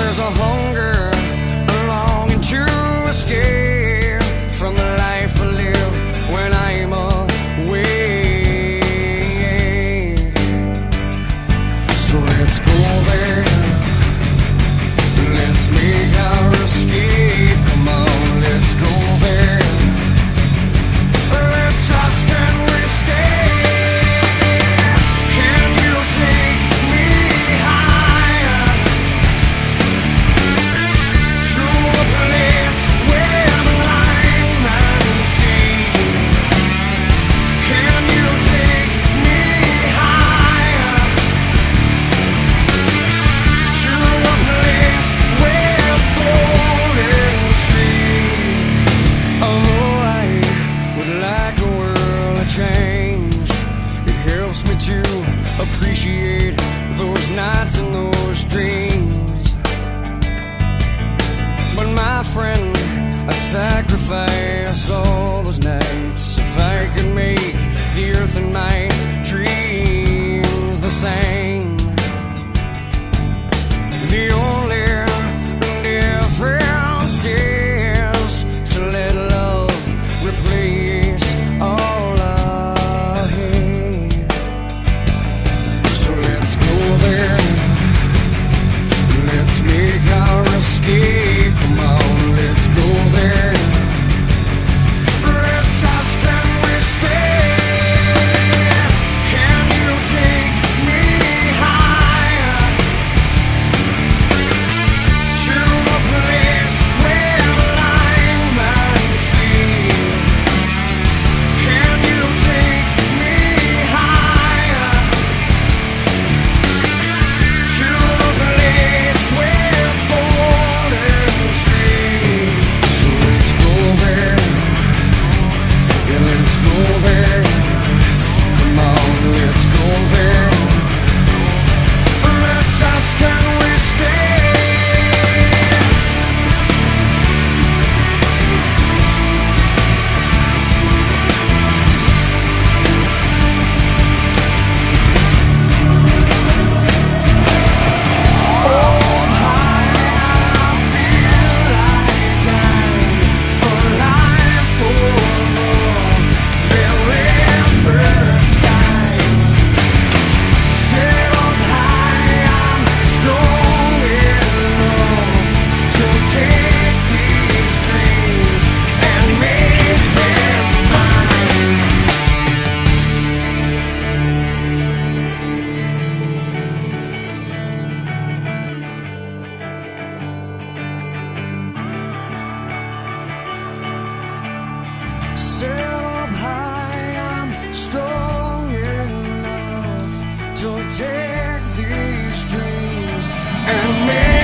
There's a hunger, a longing to escape from the life I live when I'm away. So let's go there, let's make our escape. Come on, let's go there. Let's just can we stay? Can you take me higher to a place where blind man see? Can you take me higher to a place with golden streams? Oh, I would like a world of change. It helps me to appreciate those nights and those dreams. But my friend, I'd sacrifice all those nights if I could make the earth and my dreams the same. The only difference is to let love replace all our hate. So let's go there, let's make our escape. Come on, let's go there. Let's just can we stay? Can you take me higher to a place where blind man see? Can you take me higher to a place with golden streams? So let's go there, yeah, let's go there. Come on, let's go there. Let's just can we stay? Sail up high, I'm strong enough to take these dreams and make